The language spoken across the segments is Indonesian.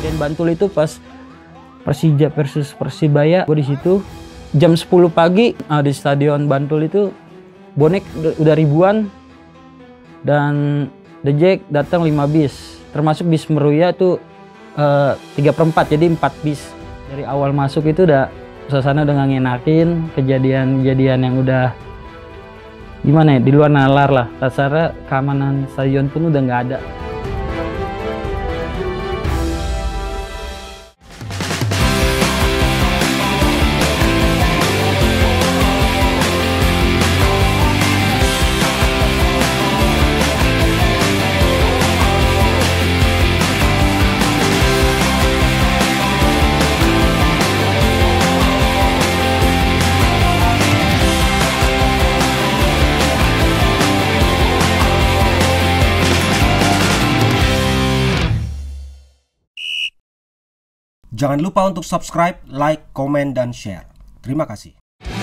Dan Bantul itu pas Persija versus Persibaya, gue di situ jam 10 pagi di Stadion Bantul itu bonek udah ribuan dan The Jack datang 5 bis, termasuk bis Meruya tuh 3/4, jadi 4 bis. Dari awal masuk itu udah suasana udah ngenakin, kejadian-kejadian yang udah gimana ya, di luar nalar lah. Rasanya keamanan stadion pun udah nggak ada. Jangan lupa untuk subscribe, like, komen, dan share. Terima kasih.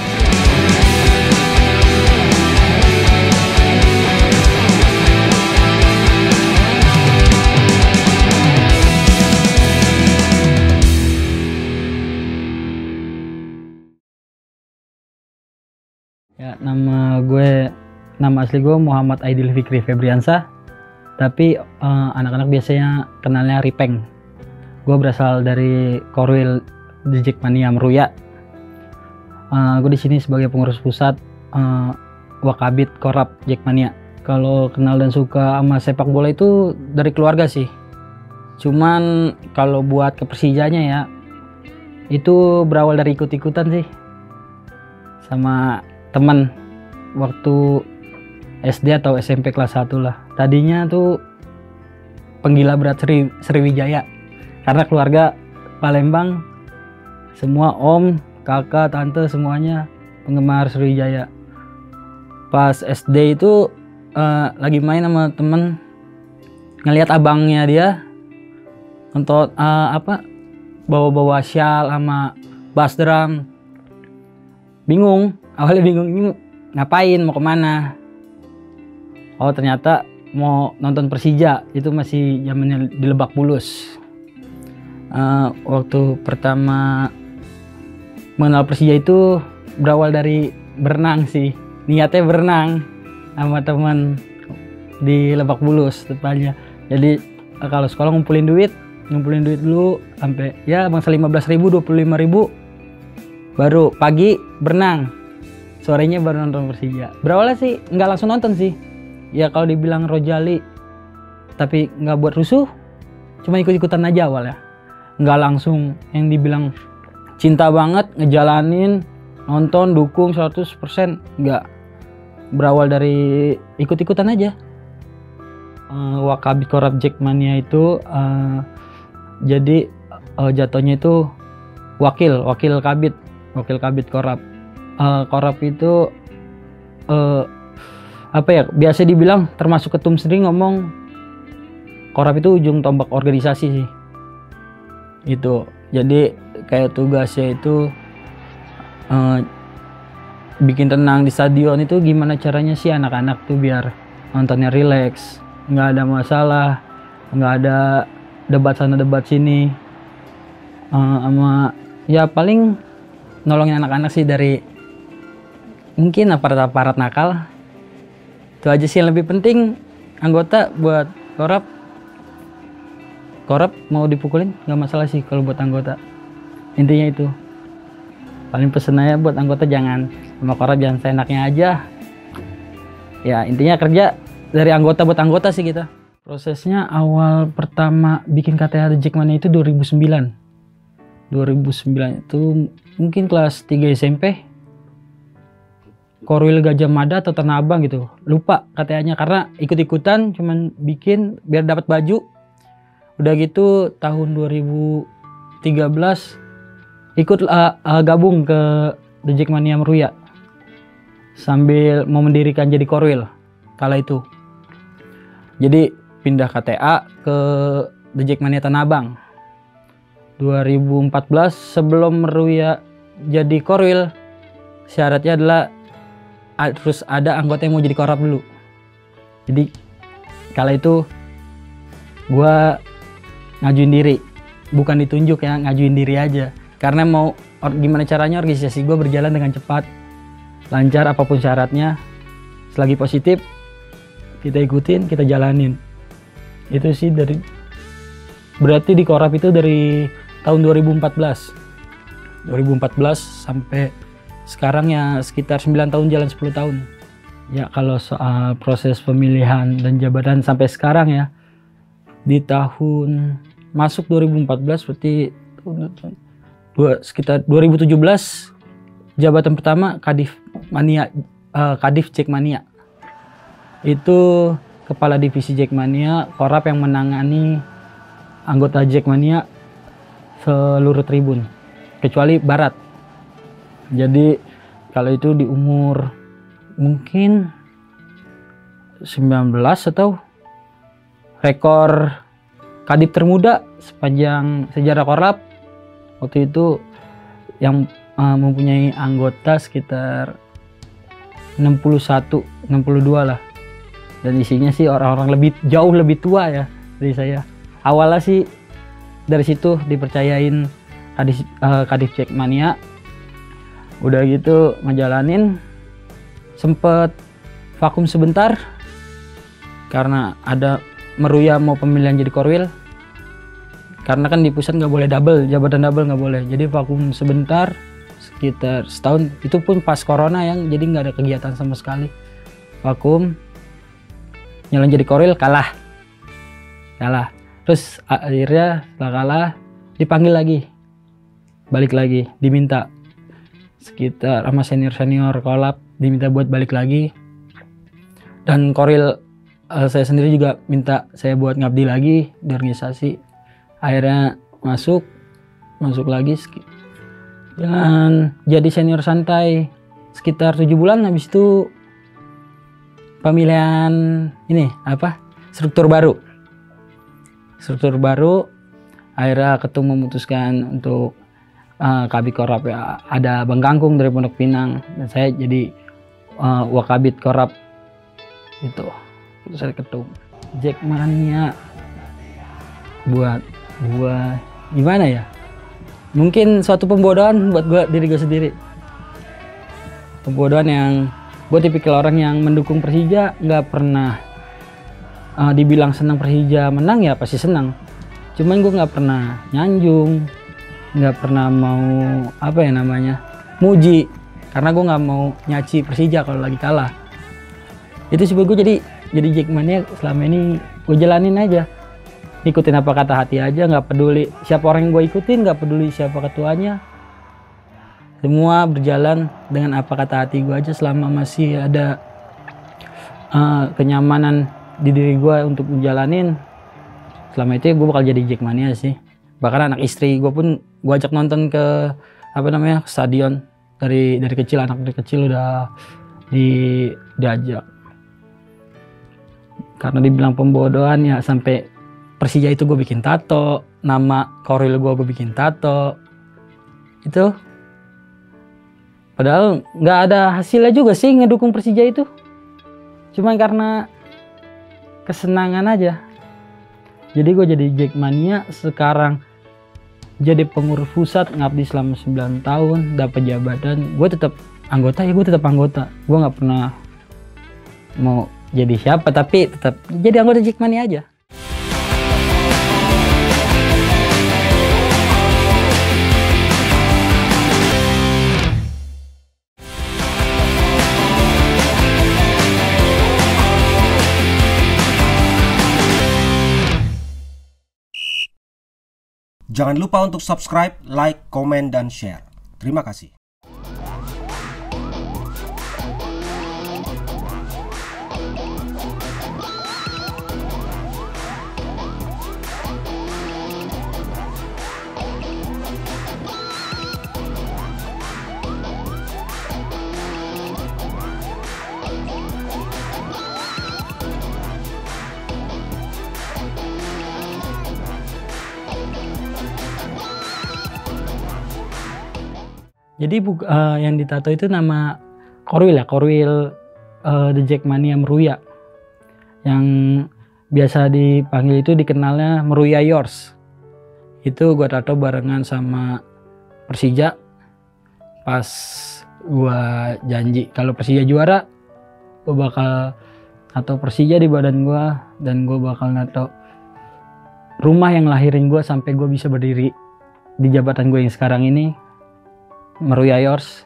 Ya, nama asli gue Muhammad Aidil Fikri Febriansyah, tapi anak-anak biasanya kenalnya Ripeng. Gue berasal dari Korwil The Jackmania Meruya. Gue di sini sebagai pengurus pusat Wakabit Korab Jackmania. Kalau kenal dan suka sama sepak bola itu dari keluarga sih. Cuman kalau buat ke Persijanya ya, itu berawal dari ikut-ikutan sih. Sama teman waktu SD atau SMP kelas 1 lah. Tadinya tuh penggila berat Sriwijaya. Karena keluarga Palembang semua om, kakak, tante semuanya penggemar Sriwijaya. Pas SD itu lagi main sama temen, ngelihat abangnya dia untuk bawa-bawa syal sama bass drum. Awalnya bingung ini ngapain, mau kemana. Oh ternyata mau nonton Persija, itu masih zamannya di Lebak Bulus. Waktu pertama mengenal Persija itu berawal dari berenang sih. Niatnya berenang sama teman di Lebak Bulus tepatnya. Jadi kalau sekolah ngumpulin duit dulu sampai ya bangsa 15.000, 25.000, baru pagi berenang, sorenya baru nonton Persija. Berawalnya sih nggak langsung nonton sih, ya kalau dibilang rojali, tapi nggak buat rusuh, cuma ikut-ikutan aja awalnya. Nggak langsung yang dibilang cinta banget ngejalanin nonton dukung 100%, nggak. Berawal dari ikut-ikutan aja. Wakabit Korab Jackmania itu jadi jatuhnya itu wakil kabit Korab. Korab itu biasa dibilang termasuk ketum sendiri ngomong Korab itu ujung tombak organisasi sih. Itu jadi kayak tugasnya itu bikin tenang di stadion. Itu gimana caranya sih anak-anak tuh biar nontonnya rileks, nggak ada masalah, nggak ada debat sana debat sini, sama ya paling nolongin anak-anak sih dari mungkin aparat-aparat nakal. Itu aja sih yang lebih penting. Anggota buat Korab mau dipukulin nggak masalah sih kalau buat anggota. Intinya itu. Paling pesen aja buat anggota jangan sama Korab jangan seenaknya aja. Ya intinya kerja dari anggota buat anggota sih kita. Prosesnya awal pertama bikin KTA The Jackmania itu 2009. 2009 itu mungkin kelas 3 SMP. Korwil Gajah Mada atau Tanah Abang gitu. Lupa KTA-nya karena ikut-ikutan cuman bikin biar dapat baju. Udah gitu tahun 2013 ikut gabung ke The Jackmania Meruya sambil mau mendirikan jadi Korwil kala itu. Jadi pindah KTA ke The Jackmania Tanah Abang 2014. Sebelum Meruya jadi Korwil, syaratnya adalah harus ada anggota yang mau jadi Korab dulu. Jadi kala itu gua ngajuin diri bukan ditunjuk ya, ngajuin diri aja. Karena mau gimana caranya organisasi gue berjalan dengan cepat, lancar apapun syaratnya. Selagi positif kita ikutin, kita jalanin. Itu sih berarti di Korap itu dari tahun 2014 sampai sekarang ya sekitar 9 tahun, jalan 10 tahun. Ya kalau soal proses pemilihan dan jabatan sampai sekarang ya, di tahun masuk 2014 berarti sekitar 2017 jabatan pertama Kadif Mania, Kadif Jackmania. Itu kepala divisi Jackmania, Korap yang menangani anggota Jackmania seluruh tribun kecuali barat. Jadi kalau itu di umur mungkin 19 atau rekor kadif termuda sepanjang sejarah Korap waktu itu yang mempunyai anggota sekitar 61, 62 lah, dan isinya sih orang-orang jauh lebih tua ya dari saya. Awalnya sih dari situ dipercayain Kadif Jackmania, udah gitu ngejalanin. Sempet vakum sebentar karena ada meruya mau pemilihan jadi korwil, karena kan di pusat nggak boleh double, jabatan double nggak boleh, jadi vakum sebentar sekitar setahun. Itu pun pas corona yang jadi nggak ada kegiatan sama sekali, vakum. Nyalon jadi korwil kalah, terus akhirnya setelah kalah dipanggil lagi, balik lagi, diminta sekitar sama senior Korap, diminta buat balik lagi. Dan korwil saya sendiri juga minta saya buat ngabdi lagi di organisasi. Akhirnya masuk lagi dan jadi senior santai sekitar 7 bulan. Habis itu pemilihan struktur baru. Akhirnya ketum memutuskan untuk Kabid Korap ya, ada Bang Kangkung dari Pondok Pinang dan saya jadi Wakabid Korap itu. Saya ketum Jackmania buat gua gimana ya, mungkin suatu pembodohan buat diri gue sendiri, pembodohan yang gue tipikal orang yang mendukung Persija, nggak pernah dibilang senang Persija menang ya pasti senang, cuman gue nggak pernah nyanjung, nggak pernah mau muji, karena gue nggak mau nyaci Persija kalau lagi kalah. Itu sih gue jadi Jackmania selama ini gue jalanin aja, ikutin apa kata hati aja, nggak peduli siapa orang yang gue ikutin, nggak peduli siapa ketuanya, semua berjalan dengan apa kata hati gue aja. Selama masih ada kenyamanan di diri gue untuk menjalanin, selama itu gue bakal jadi Jackmania sih. Bahkan anak istri gue pun gue ajak nonton ke stadion dari kecil, anak dari kecil udah diajak. Karena dibilang pembodohan ya, sampai Persija itu gue bikin tato, nama korwil gue bikin tato itu, padahal nggak ada hasilnya juga sih ngedukung Persija itu, cuma karena kesenangan aja. Jadi gue jadi Jackmania, sekarang jadi pengurus pusat, ngabdi selama 9 tahun, dapat jabatan. Gue tetap anggota, gue nggak pernah mau jadi siapa, tapi tetap jadi anggota Jackmania aja. Jangan lupa untuk subscribe, like, komen, dan share. Terima kasih. Jadi yang ditato itu nama korwil ya, korwil The Jackmania Meruya, yang biasa dipanggil itu dikenalnya Meruya Yours. Itu gue tato barengan sama Persija. Pas gue janji kalau Persija juara, gue bakal nato Persija di badan gue, dan gue bakal nato rumah yang lahirin gue sampai gue bisa berdiri di jabatan gue yang sekarang ini, Meruya Yours.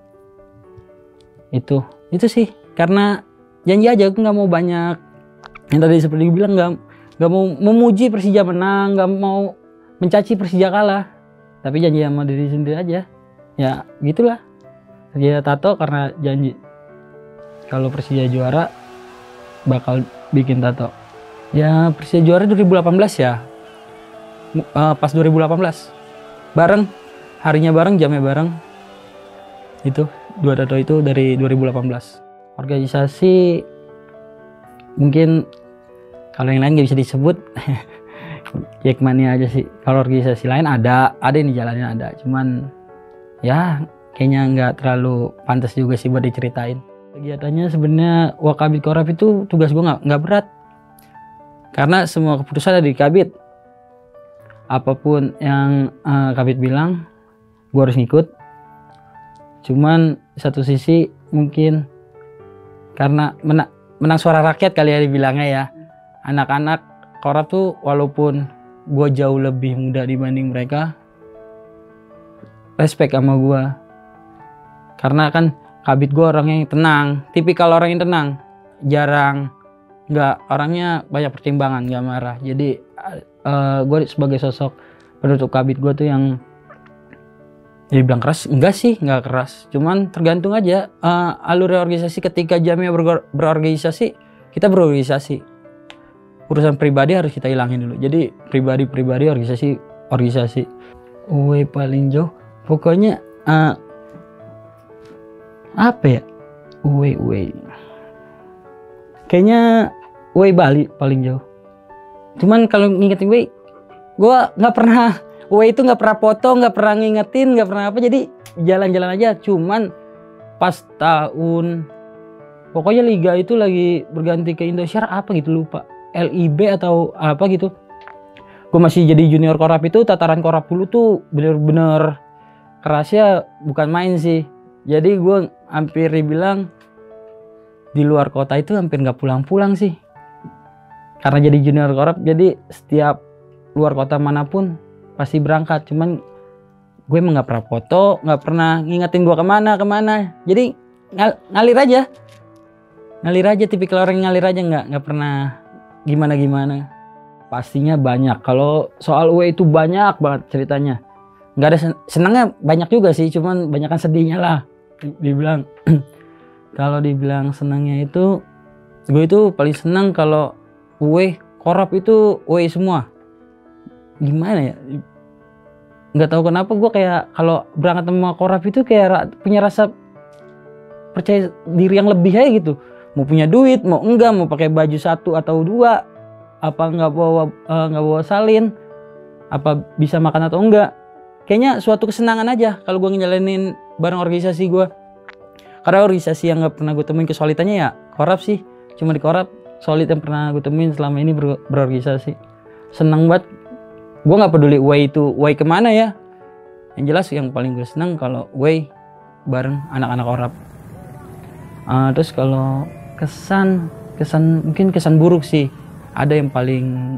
Itu sih, karena janji aja, gue nggak mau banyak yang tadi seperti bilang, nggak mau memuji Persija menang, nggak mau mencaci Persija kalah, tapi janji sama diri sendiri aja. Ya gitulah, dia tato karena janji kalau Persija juara bakal bikin tato. Ya Persija juara 2018 ya, pas 2018 bareng, harinya bareng, jamnya bareng. Itu 2 tato itu dari 2018. Organisasi mungkin kalau yang lain gak bisa disebut. Jackmania aja sih. Kalau organisasi lain ada yang dijalannya ada, cuman ya kayaknya nggak terlalu pantas juga sih buat diceritain. Kegiatannya sebenarnya Wakabit Korap itu tugas gue nggak berat, karena semua keputusan ada di Kabit. Apapun yang Kabit bilang, gue harus ngikut. Cuman satu sisi mungkin karena menang suara rakyat kali ya dibilangnya ya. Anak-anak Korap tuh walaupun gue jauh lebih muda dibanding mereka, respect sama gue. Karena kan Kabit gue orangnya yang tenang, tipikal orang yang tenang, jarang, nggak, orangnya banyak pertimbangan, nggak marah. Jadi gue sebagai sosok penutup Kabit gue tuh yang jadi bilang keras, enggak sih, nggak keras, cuman tergantung aja alur organisasi. Ketika jamnya berorganisasi, kita berorganisasi. Urusan pribadi harus kita hilangin dulu. Jadi pribadi, organisasi. Uwe paling jauh, pokoknya apa ya? Uwe. Kayaknya Uwe Bali paling jauh. Cuman kalau ngingetin Uwe, gue nggak pernah. Uwe itu nggak pernah foto, nggak pernah ngingetin, nggak pernah apa. Jadi jalan-jalan aja. Cuman pas tahun, pokoknya liga itu lagi berganti ke Indosiar apa gitu, lupa. LIB atau apa gitu. Gue masih jadi junior Korap itu, tataran Korap dulu tuh bener-bener kerasnya bukan main sih. Jadi gue hampir dibilang di luar kota itu hampir nggak pulang-pulang sih. Karena jadi junior Korap, jadi setiap luar kota manapun pasti berangkat. Cuman gue emang nggak pernah foto, nggak pernah ngingetin gue kemana. Jadi ngalir aja, tipikal orang ngalir aja, nggak pernah gimana. Pastinya banyak. Kalau soal UE itu banyak banget ceritanya. Nggak ada senangnya, banyak juga sih, cuman banyakan sedihnya lah. Dibilang kalau dibilang senangnya itu, gue itu paling senang kalau UE Korap itu UE semua. Gimana ya? Nggak tahu kenapa gue kayak kalau berangkat sama Korap itu kayak punya rasa percaya diri yang lebih aja gitu. Mau punya duit, mau enggak, mau pakai baju 1 atau 2, apa nggak bawa salin, apa bisa makan atau enggak. Kayaknya suatu kesenangan aja kalau gue ngejalanin bareng organisasi gue. Karena organisasi yang nggak pernah gue temuin kesulitannya ya Korap sih. Cuma di Korap solid yang pernah gue temuin selama ini berorganisasi. Senang banget. Gue nggak peduli way kemana ya. Yang jelas yang paling gue senang kalau way bareng anak-anak Korap. Terus kalau kesan mungkin kesan buruk sih. Ada yang paling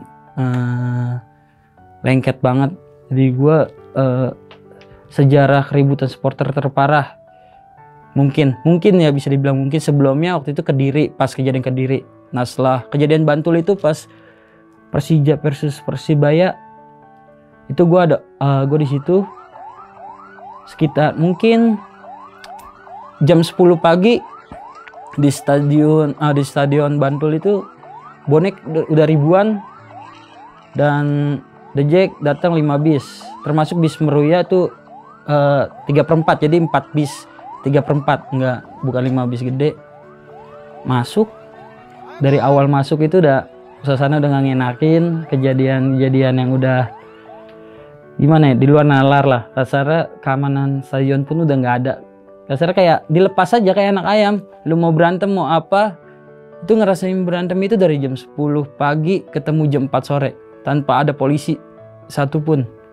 lengket banget. Jadi gue sejarah keributan supporter terparah. Mungkin ya bisa dibilang mungkin sebelumnya waktu itu Kediri, pas kejadian Kediri. Nah setelah kejadian Bantul itu pas Persija versus Persibaya, itu gue di situ sekitar mungkin jam 10 pagi di stadion Bantul itu bonek udah ribuan, dan The Jack datang 5 bis, termasuk bis Meruya tuh 3/4, jadi 4 bis 3/4, bukan 5 bis gede. Masuk, dari awal masuk itu udah suasana udah nggak ngenakin, kejadian yang udah gimana ya, di luar nalar lah. Kasarnya keamanan stadion pun udah nggak ada. Kasarnya kayak dilepas aja kayak anak ayam. Lu mau berantem mau apa, itu ngerasain berantem itu dari jam 10 pagi ketemu jam 4 sore tanpa ada polisi satupun.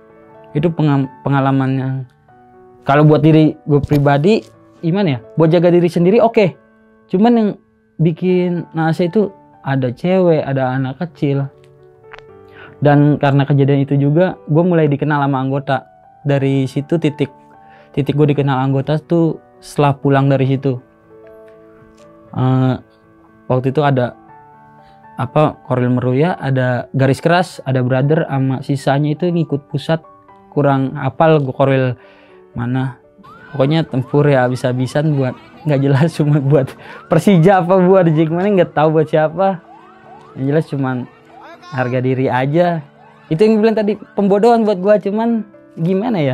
Itu pengalaman yang kalau buat diri gue pribadi gimana ya, buat jaga diri sendiri oke. Cuman yang bikin naas itu ada cewek, ada anak kecil. Dan karena kejadian itu juga gue mulai dikenal sama anggota. Dari situ titik gue dikenal anggota tuh setelah pulang dari situ. Waktu itu ada Korwil Meruya, ada Garis Keras, ada Brother, sama sisanya itu ngikut pusat. Kurang hafal gue Korwil mana. Pokoknya tempur ya habis-habisan buat nggak jelas, cuma buat Persija apa buat Jackmania nggak tahu buat siapa. Yang jelas cuman harga diri aja. Itu yang bilang tadi pembodohan buat gua, cuman gimana ya,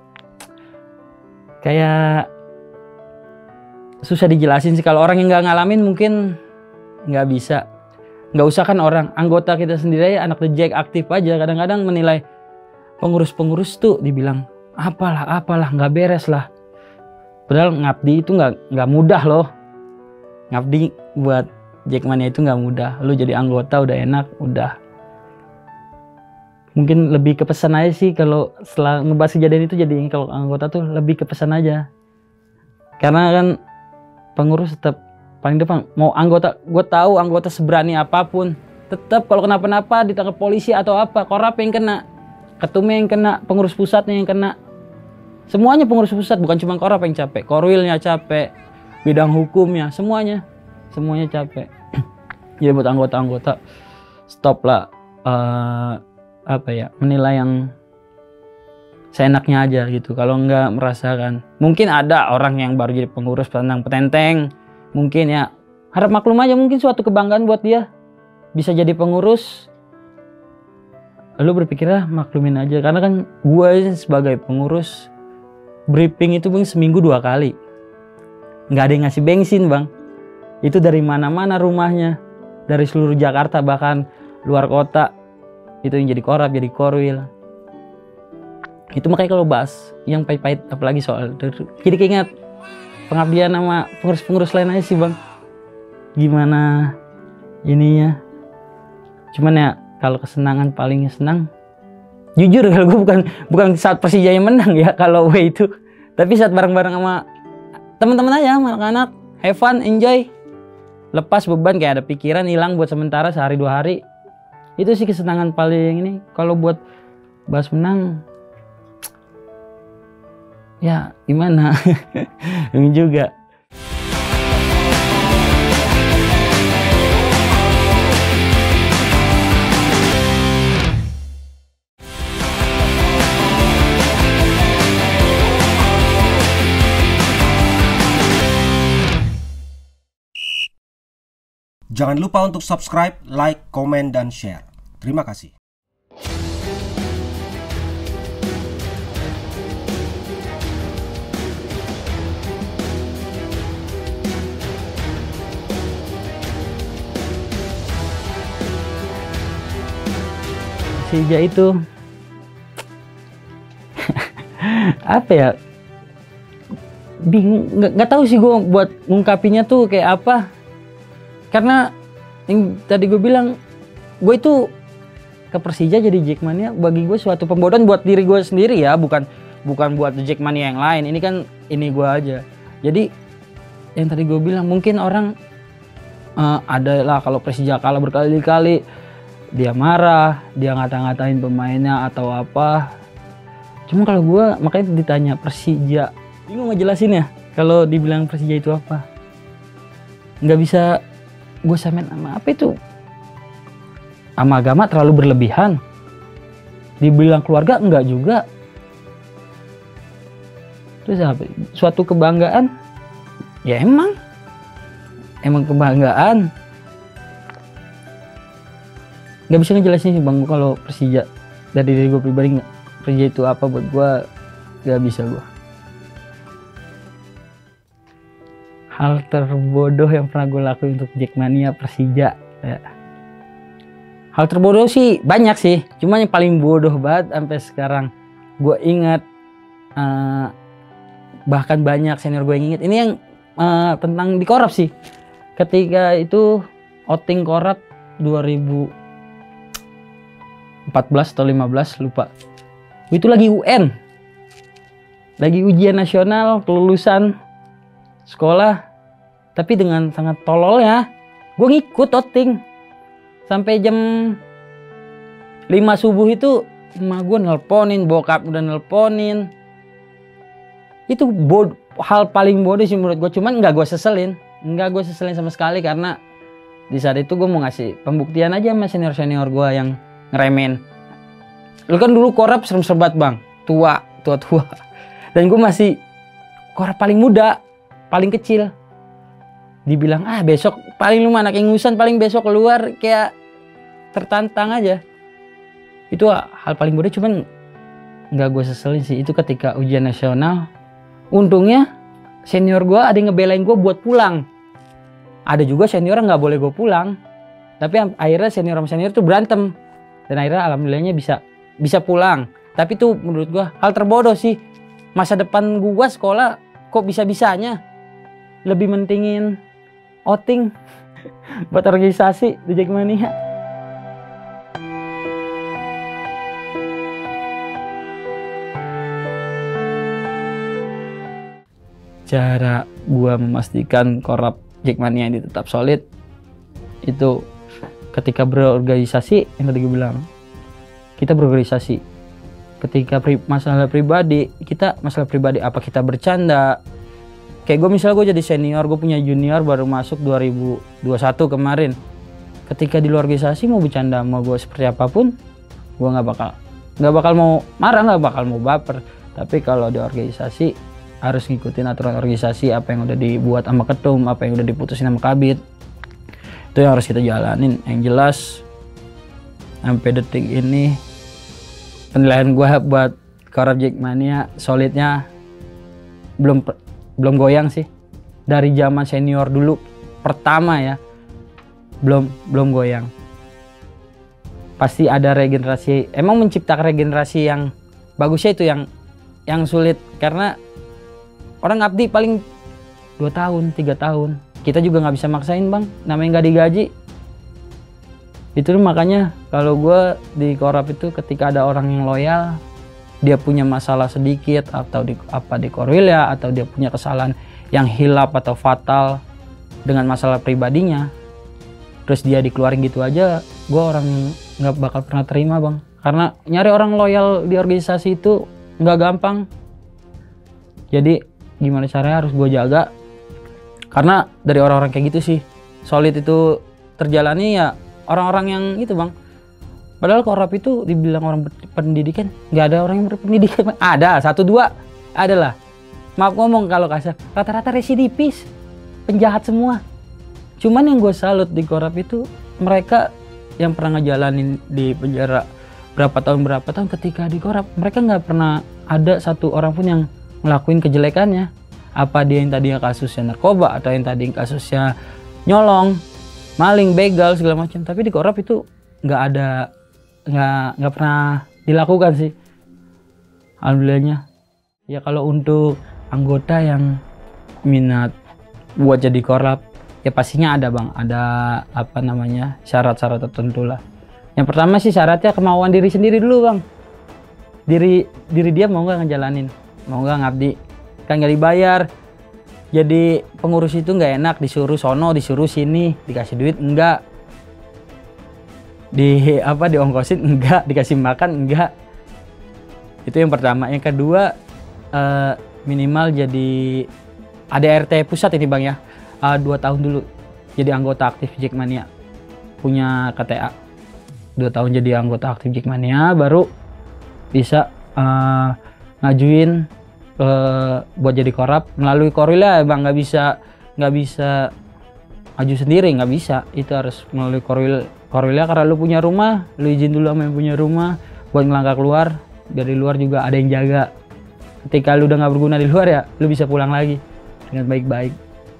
kayak susah dijelasin sih. Kalau orang yang nggak ngalamin mungkin nggak bisa. Nggak usah kan orang anggota kita sendiri aja, anak The Jack aktif aja kadang-kadang menilai pengurus tuh dibilang apalah nggak beres lah. Padahal ngabdi itu nggak mudah loh. Ngabdi buat Jackmania itu nggak mudah. Lu jadi anggota udah enak, udah. Mungkin lebih ke pesan aja sih kalau setelah ngebahas kejadian itu, jadi kalau anggota tuh lebih ke pesan aja. Karena kan pengurus tetap paling depan. Mau anggota, gue tahu anggota seberani apapun, tetap kalau kenapa-napa ditangkap polisi atau apa, Korap yang kena, ketumnya yang kena, pengurus pusatnya yang kena. Semuanya pengurus pusat, bukan cuma Korap yang capek, Korwilnya capek, bidang hukumnya, semuanya capek. Jadi buat anggota-anggota stop lah menilai yang seenaknya aja gitu. Kalau nggak merasakan, mungkin ada orang yang baru jadi pengurus petenteng, mungkin ya harap maklum aja, mungkin suatu kebanggaan buat dia bisa jadi pengurus. Lu berpikirlah maklumin aja, karena kan gue sebagai pengurus briefing itu bang seminggu 2 kali, nggak ada yang ngasih bensin bang. Itu dari mana-mana rumahnya, dari seluruh Jakarta bahkan luar kota. Itu yang jadi Korap, jadi Korwil. Itu makanya kalau bahas yang pahit-pahit apalagi soal itu, jadi keinget pengabdian sama pengurus-pengurus lain aja sih bang. Gimana ininya. Cuman ya kalau kesenangan paling senang, jujur kalau gue bukan saat Persija yang menang ya kalau W itu, tapi saat bareng-bareng sama teman-teman aja, sama anak-anak, have fun, enjoy, lepas beban, kayak ada pikiran hilang buat sementara sehari 2 hari. Itu sih kesenangan paling ini. Kalau buat bahas menang, ya gimana? Ini juga. Jangan lupa untuk subscribe, like, komen, dan share. Terima kasih. Persija itu apa ya, bingung, nggak tahu sih gue buat ngungkapinya tuh kayak apa. Karena yang tadi gue bilang, gue itu ke Persija jadi Jackmania bagi gue suatu pembodohan buat diri gue sendiri ya, bukan buat Jackmania yang lain. Ini kan ini gue aja. Jadi yang tadi gue bilang, mungkin orang ada lah kalau Persija kalah berkali-kali dia marah, dia ngata-ngatain pemainnya atau apa. Cuma kalau gue makanya ditanya Persija, bingung ngejelasin ya kalau dibilang Persija itu apa. Nggak bisa gue samain sama apa itu, sama agama terlalu berlebihan. Dibilang keluarga enggak juga. Terus apa, suatu kebanggaan ya, emang kebanggaan. Nggak bisa ngejelasin sih bang kalau Persija. Dari diri gue pribadi, nggak, Persija itu apa buat gue nggak bisa gue. Hal terbodoh yang pernah gue lakuin untuk Jackmania Persija ya. Hal terbodoh sih banyak sih, cuma yang paling bodoh banget sampai sekarang gue ingat, bahkan banyak senior gue yang inget, ini yang tentang di Korap sih. Ketika itu outing Korap 2014 atau 15 lupa, Itu lagi UN, lagi ujian nasional kelulusan sekolah, tapi dengan sangat tololnya gue ngikut outing sampai jam 5 subuh. Itu emak gue nelponin, bokap udah nelponin. Itu hal paling bodoh sih menurut gue, cuman nggak gue seselin sama sekali, karena di saat itu gue mau ngasih pembuktian aja sama senior gue yang ngeremen. Lu kan dulu korap serem-serem banget bang, tua. Dan gue masih korap paling muda, paling kecil. Dibilang besok paling lu anak ingusan, paling besok keluar, kayak tertantang aja. Itu hal paling bodoh, cuman nggak gue seselin sih. Itu ketika ujian nasional, untungnya senior gue ada yang ngebelain gue buat pulang. Ada juga senior nggak boleh gue pulang, tapi akhirnya senior sama senior tuh berantem, dan akhirnya alhamdulillahnya bisa pulang. Tapi tuh menurut gue hal terbodoh sih. Masa depan gue sekolah kok bisa-bisanya lebih mentingin outing buat organisasi di Jackmania. Cara gue memastikan korap Jackmania ini tetap solid itu ketika berorganisasi, yang tadi gue bilang, kita berorganisasi. Ketika masalah pribadi, apa kita bercanda. Kayak gue misalnya gue jadi senior, gue punya junior baru masuk 2021 kemarin. Ketika di luar organisasi mau bercanda mau gue seperti apapun, gue nggak bakal mau marah, nggak bakal mau baper. Tapi kalau di organisasi harus ngikutin aturan organisasi, apa yang udah dibuat sama ketum, apa yang udah diputusin sama kabit. Itu yang harus kita jalanin. Yang jelas sampai detik ini penilaian gue buat korap Jackmania solidnya belum goyang sih. Dari zaman senior dulu pertama ya, belum goyang. Pasti ada regenerasi. Emang menciptakan regenerasi yang bagusnya itu yang sulit, karena orang ngabdi paling 2 tahun, 3 tahun. Kita juga nggak bisa maksain bang, namanya nggak digaji. Itu makanya kalau gue di korap itu ketika ada orang yang loyal, dia punya masalah sedikit atau di korwil ya, atau dia punya kesalahan yang hilap atau fatal dengan masalah pribadinya, terus dia dikeluarin gitu aja, gue orang nggak bakal pernah terima bang. Karena nyari orang loyal di organisasi itu nggak gampang. Jadi gimana caranya harus gue jaga, karena dari orang-orang kayak gitu sih solid itu terjalani ya, orang-orang yang itu bang. Padahal korap itu dibilang orang berpendidikan, nggak ada orang yang berpendidikan. Ada 1-2 adalah, maaf ngomong kalau kasar, rata-rata residivis, penjahat semua. Cuman yang gue salut di korap itu mereka yang pernah ngejalanin di penjara berapa tahun ketika di korap, mereka nggak pernah ada satu orang pun yang ngelakuin kejelekannya. Apa dia yang tadinya kasusnya narkoba, atau yang tadi kasusnya nyolong, maling, begal segala macam. Tapi di korap itu nggak pernah dilakukan sih, alhamdulillahnya. Ya kalau untuk anggota yang minat buat jadi korap, ya pastinya ada bang, ada syarat-syarat tertentu lah. Yang pertama sih syaratnya kemauan diri sendiri dulu bang. Diri dia mau nggak ngejalanin, mau nggak ngabdi. Kan nggak dibayar, jadi pengurus itu nggak enak, disuruh sono, disuruh sini, dikasih duit enggak, diongkosin enggak, dikasih makan enggak. Itu yang pertama. Yang kedua, minimal jadi ADRT pusat ini bang ya, 2 tahun dulu jadi anggota aktif Jackmania, punya KTA 2 tahun jadi anggota aktif Jackmania, baru bisa ngajuin buat jadi korap melalui korwil ya bang. Nggak bisa maju sendiri, nggak bisa, itu harus melalui korwilnya. Karena lu punya rumah, lu izin dulu sama yang punya rumah buat ngelangkah keluar. Dari luar juga ada yang jaga. Ketika lu udah nggak berguna di luar ya, lu bisa pulang lagi dengan baik-baik.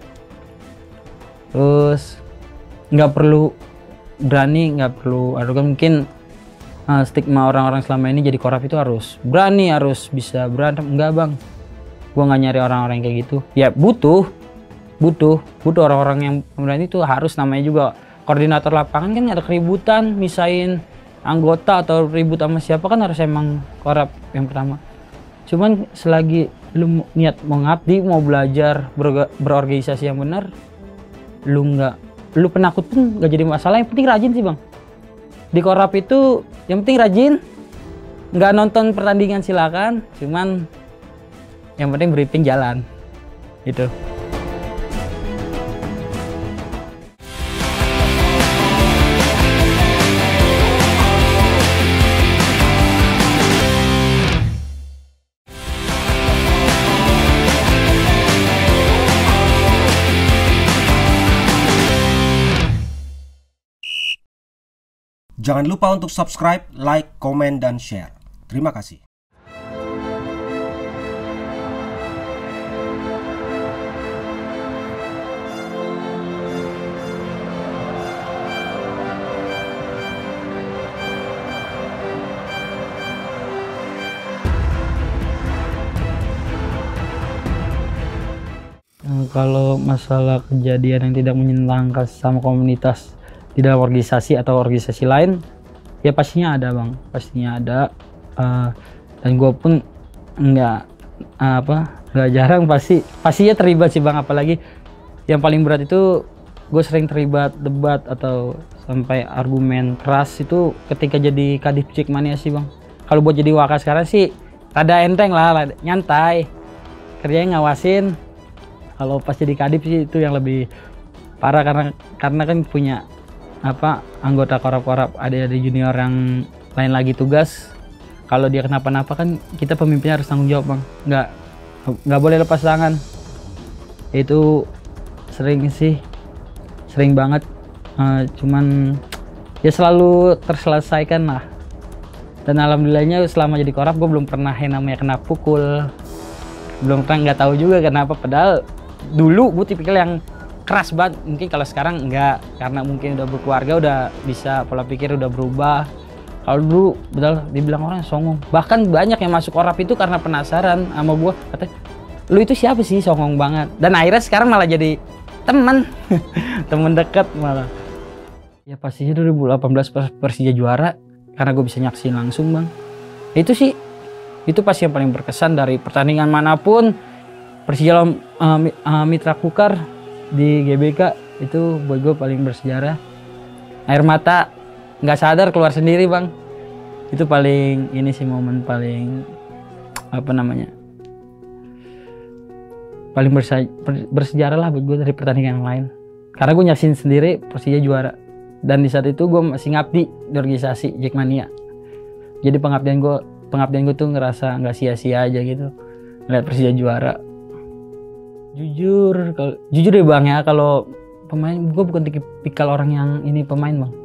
Terus nggak perlu berani, nggak perlu mungkin stigma orang-orang selama ini jadi korap itu harus berani, harus bisa berantem. Enggak bang, gua nggak nyari orang-orang kayak gitu. Ya butuh orang-orang yang berani itu harus, namanya juga koordinator lapangan kan ada keributan, misain anggota atau ribut sama siapa kan harus emang korab yang pertama. Cuman selagi lu niat mau ngabdi, mau belajar, berorganisasi yang benar, lu penakut pun nggak jadi masalah. Yang penting rajin sih bang. Di korab itu yang penting rajin, nggak nonton pertandingan silakan, cuman yang penting briefing jalan gitu. Jangan lupa untuk subscribe, like, komen, dan share. Terima kasih. Kalau masalah kejadian yang tidak menyenangkan sama komunitas di dalam organisasi atau organisasi lain, ya pastinya ada bang, pastinya ada. Dan gue pun nggak jarang pastinya terlibat sih bang. Apalagi yang paling berat itu gue sering terlibat debat atau sampai argumen keras itu ketika jadi kadif Jackmania sih bang. Kalau buat jadi waka sekarang sih rada enteng lah, nyantai, kerjanya ngawasin. Kalau pas jadi kadif sih itu yang lebih parah karena kan punya anggota korab-korab, ada junior yang lain lagi tugas. Kalau dia kenapa-napa kan kita pemimpinnya harus tanggung jawab bang, nggak boleh lepas tangan. Itu sering banget, cuman ya selalu terselesaikan lah. Dan alhamdulillahnya selama jadi korab gue belum pernah yang namanya kena pukul, belum pernah, nggak tahu juga kenapa. Padahal dulu gue tipikal yang keras banget. Mungkin kalau sekarang enggak, karena mungkin udah berkeluarga, udah bisa pola pikir udah berubah. Kalau dulu betul dibilang orang songong, bahkan banyak yang masuk korab itu karena penasaran sama gue, katanya lu itu siapa sih, songong banget. Dan akhirnya sekarang malah jadi teman teman dekat malah. Ya pastinya 2018 Persija juara karena gue bisa nyaksin langsung bang. Itu sih, itu pasti yang paling berkesan dari pertandingan manapun. Persija lawan Mitra Kukar di GBK itu buat gue paling bersejarah. Air mata nggak sadar keluar sendiri bang. Itu paling ini sih, momen paling paling bersejarah lah buat gue dari pertandingan yang lain. Karena gue nyaksin sendiri Persija juara, dan di saat itu gue masih ngabdi di organisasi Jackmania. Jadi pengabdian gue tuh ngerasa nggak sia-sia aja gitu ngeliat Persija juara. Jujur deh bang ya, kalau pemain gue bukan tipikal orang yang ini pemain bang.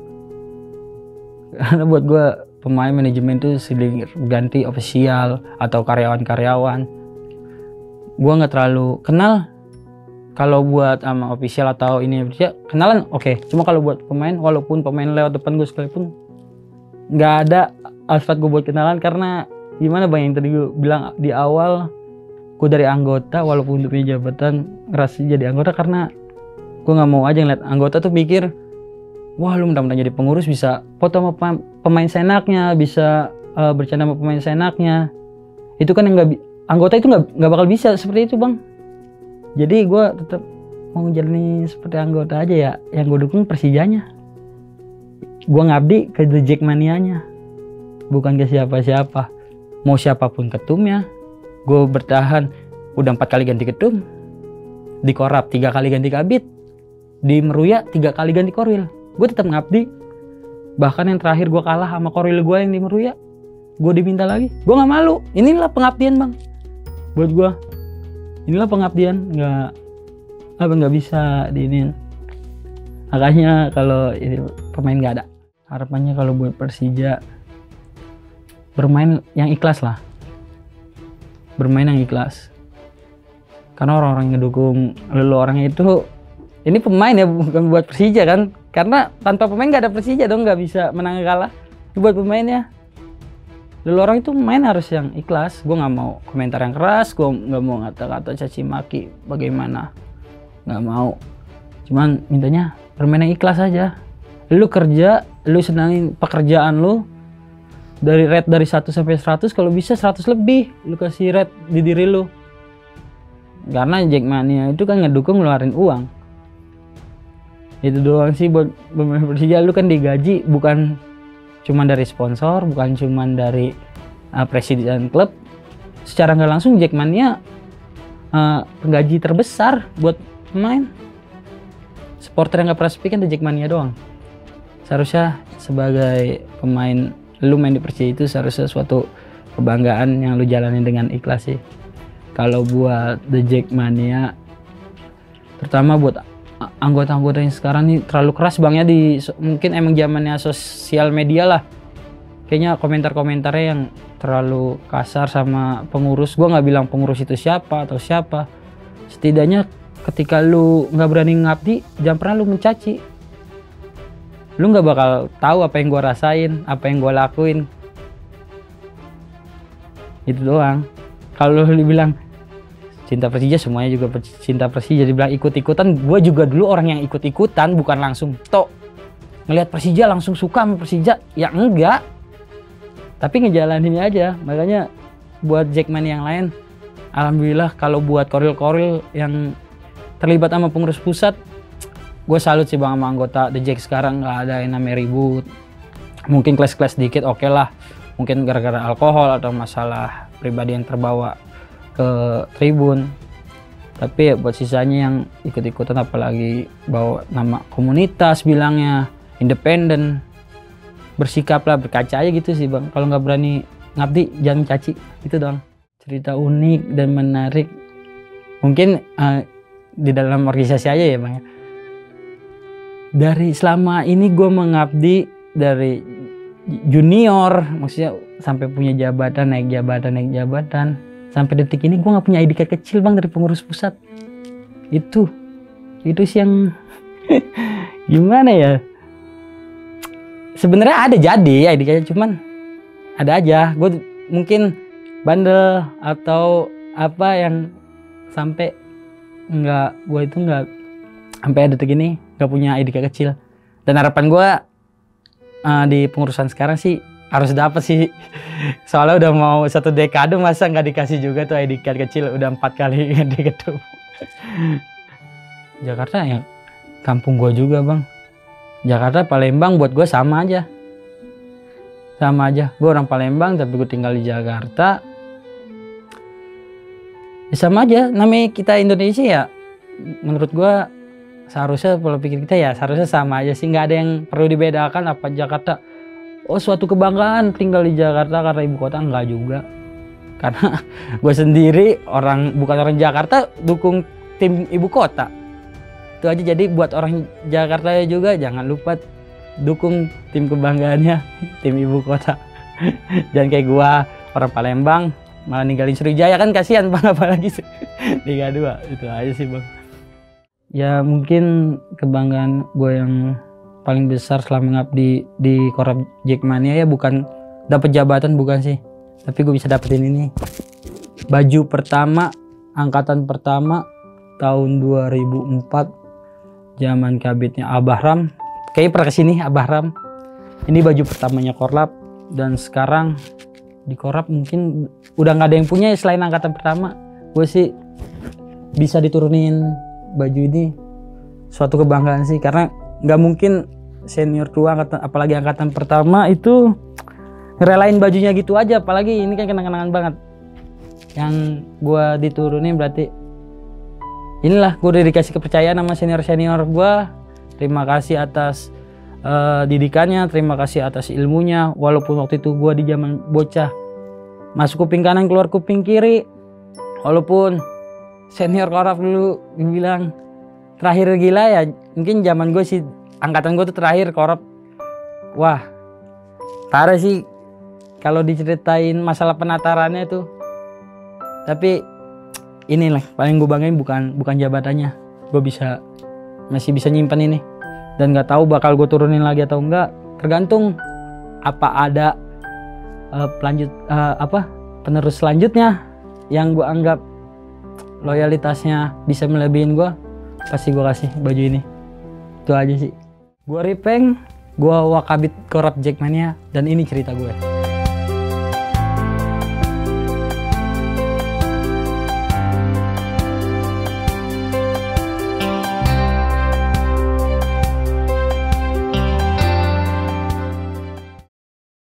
Karena buat gue pemain manajemen tuh silih ganti ofisial atau karyawan-karyawan. Gue nggak terlalu kenal. Kalau buat sama ofisial atau ini kenalan oke. Cuma kalau buat pemain, walaupun pemain lewat depan gue sekalipun, nggak ada alfat gue buat kenalan. Karena gimana bang, yang tadi gue bilang di awal, gue dari anggota, walaupun untuk punya jabatan, ngerasa jadi anggota karena gue nggak mau aja ngeliat anggota tuh mikir, wah lu mudah-mudahan jadi pengurus bisa foto sama pemain senaknya, bisa bercanda sama pemain senaknya. Itu kan yang anggota itu nggak bakal bisa seperti itu bang. Jadi gue tetap mau jalani seperti anggota aja ya. Yang gue dukung Persijanya. Gue ngabdi ke The Jackmanianya, bukan ke siapa-siapa. Mau siapapun ketumnya, gue bertahan. Udah 4 kali ganti ketum, di korab 3 kali ganti kabit, di Meruya 3 kali ganti korwil. Gue tetap ngabdi. Bahkan yang terakhir gue kalah sama korwil gue yang di Meruya, gue diminta lagi. Gue nggak malu. Inilah pengabdian bang. Buat gue, inilah pengabdian. Nggak bisa diinin. Makanya kalau ini pemain nggak ada, harapannya kalau buat Persija bermain yang ikhlas lah. Bermain yang ikhlas. Karena orang-orang yang ngedukung lu orang itu, ini pemain ya, bukan buat Persija kan. Karena tanpa pemain nggak ada Persija dong, nggak bisa menang kalah. Ini buat pemainnya. Lu orang itu main harus yang ikhlas. Gue nggak mau komentar yang keras, gue nggak mau ngata-ngata caci maki bagaimana, nggak mau. Cuman mintanya bermain yang ikhlas aja. Lu kerja lu senangin pekerjaan lu, dari rate dari 1 sampai 100, kalau bisa 100 lebih lu kasih rate di diri lu. Karena Jackmania itu kan ngedukung ngeluarin uang. Itu doang sih buat pemain Persija. Lu kan digaji bukan cuma dari sponsor, bukan cuma dari presiden klub. Secara nggak langsung Jackmania penggaji terbesar buat pemain. Supporter yang nggak pernah sepi kan di Jackmania doang. Seharusnya sebagai pemain, lu main di Persija itu seharusnya suatu kebanggaan yang lu jalani dengan ikhlas sih. Kalau buat The Jackmania, terutama buat anggota-anggota yang sekarang nih terlalu keras bang ya, mungkin emang zamannya sosial media lah. Kayaknya komentar-komentarnya yang terlalu kasar sama pengurus. Gua nggak bilang pengurus itu siapa atau siapa. Setidaknya ketika lu nggak berani ngabdi, jangan pernah lu mencaci. Lu nggak bakal tahu apa yang gua rasain, apa yang gua lakuin. Itu doang. Kalau lu bilang cinta Persija, semuanya juga cinta Persija. Dibilang ikut-ikutan, gua juga dulu orang yang ikut-ikutan, bukan langsung tok ngelihat Persija langsung suka sama Persija. Ya enggak. Tapi ngejalaninnya aja. Makanya buat Jackmania yang lain, alhamdulillah kalau buat koril-koril yang terlibat sama pengurus pusat, gue salut sih bang sama anggota The Jack. Sekarang nggak ada yang namanya ribut. Mungkin kelas-kelas dikit oke lah, mungkin gara-gara alkohol atau masalah pribadi yang terbawa ke tribun. Tapi ya buat sisanya yang ikut-ikutan, apalagi bawa nama komunitas, bilangnya independen, bersikaplah, berkaca aja gitu sih bang. Kalau nggak berani ngabdi jangan caci, itu doang. Cerita unik dan menarik mungkin di dalam organisasi aja ya bang. Dari selama ini gue mengabdi dari junior, maksudnya sampai punya jabatan, naik jabatan, sampai detik ini gue nggak punya ID card kecil bang dari pengurus pusat. Itu sih yang gimana ya? Sebenarnya ada jadi ID card, cuman ada aja. Gue mungkin bandel atau apa yang sampai gue itu nggak sampai detik ini gak punya ID card kecil. Dan harapan gue di pengurusan sekarang sih harus dapat sih. Soalnya udah mau 1 dekade, masa nggak dikasih juga tuh ID card kecil. Udah 4 kali ganti gedung. Jakarta ya kampung gue juga bang. Jakarta Palembang buat gue sama aja. Gue orang Palembang tapi gue tinggal di Jakarta. Ya sama aja, namanya kita Indonesia ya. Menurut gue seharusnya pola pikir kita ya seharusnya sama aja sih, nggak ada yang perlu dibedakan. Apa Jakarta suatu kebanggaan tinggal di Jakarta karena ibu kota, enggak juga. Karena gue sendiri bukan orang Jakarta dukung tim ibu kota, itu aja. Jadi buat orang Jakarta juga jangan lupa dukung tim kebanggaannya, tim ibu kota. Jangan kayak gue orang Palembang malah ninggalin Sriwijaya, kan kasihan bang, apalagi Liga 2. Itu aja sih bang. Ya mungkin kebanggaan gue yang paling besar selama ngabdi di Korab Jackmania ya bukan dapat jabatan, bukan sih, tapi gue bisa dapetin ini, baju pertama angkatan pertama tahun 2004 zaman kabitnya Abah Ram. Kayaknya pernah kesini Abah Ram. Ini baju pertamanya Korlap, dan sekarang di Korab mungkin udah nggak ada yang punya selain angkatan pertama. Gue sih bisa diturunin baju ini suatu kebanggaan sih, karena nggak mungkin senior tua apalagi angkatan pertama itu ngerelain bajunya gitu aja. Apalagi ini kan kenang-kenangan banget yang gue diturunin. Berarti inilah gue udah dikasih kepercayaan sama senior gue. Terima kasih atas didikannya, terima kasih atas ilmunya. Walaupun waktu itu gue di zaman bocah masuk kuping kanan keluar kuping kiri, walaupun senior Korab dulu bilang terakhir gila ya, mungkin zaman gue sih angkatan gue tuh terakhir Korab. Wah parah sih kalau diceritain masalah penatarannya tuh. Tapi inilah paling gue banggain bukan jabatannya. Gue masih bisa nyimpan ini, dan nggak tahu bakal gue turunin lagi atau enggak, tergantung apa ada penerus selanjutnya yang gue anggap loyalitasnya bisa melebihin gue, pasti gue kasih baju ini. Itu aja sih. Gue Ripeng Gue Wakabit Korab Jackmania dan ini cerita gue.